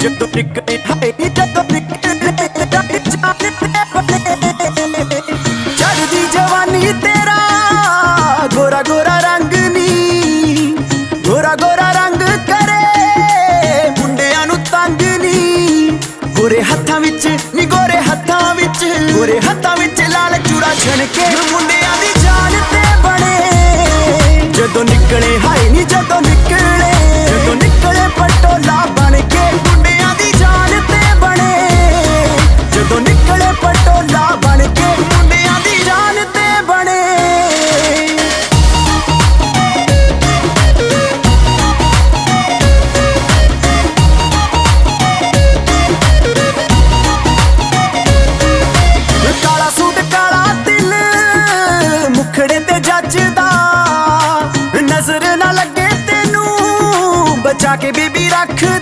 जदों निकले हाय नी जदों निकले चढ़दी जवानी तेरा गोरा गोरा रंग नी गोरा गोरा रंग करे मुंडियां नूं तंग नी गोरे हत्थां विच नी गोरे हत्थां विच लाल चूड़ा छणके मुंडियां दी जान ते बने जदों निकले हाय नी जदों निकले पटोला बन के मुंडियां दी जान ते बने जदों निकले पटोला बन के मुंडियां दी जान ते बने। काला सूट काला दिल मुखड़े ते जचदा नजर ना लगे तेनू बचा के बीबी रख